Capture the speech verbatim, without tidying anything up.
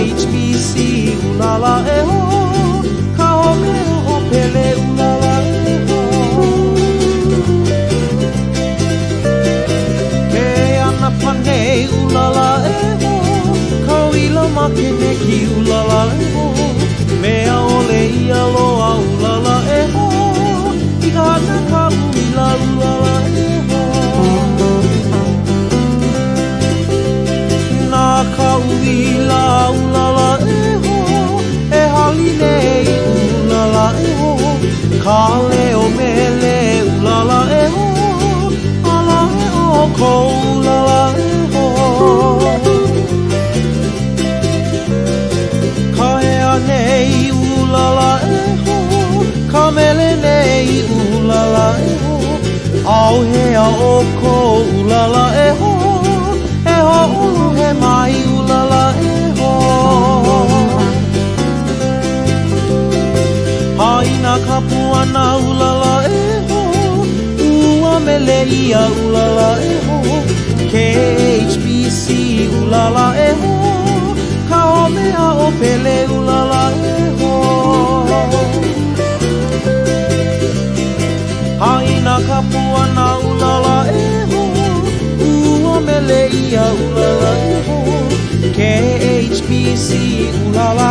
H B C ulala e ho ka home o pele ulala e ho ke ana panei ulala e ho ka wila makene ki ulala e ho mea ole ia loa ulala e ho i ka hana ka uila ulala e ho nā ka uila ulala e ho e hali nei ulala e ho ka leo mele ulala e ho ala e o ko ulala e ho ka hea nei ulala e ho ka mele nei ulala e ho au hea o ko ulala e ho e ho ulu he mai ulala e ho haina ka puana ulala e ho ua mele ia ulala e ho K H B C ulala e ho ka homea o pele ulala e ho haina ka puana ulala e ho ua mele ia ulala e ho K H B C ulala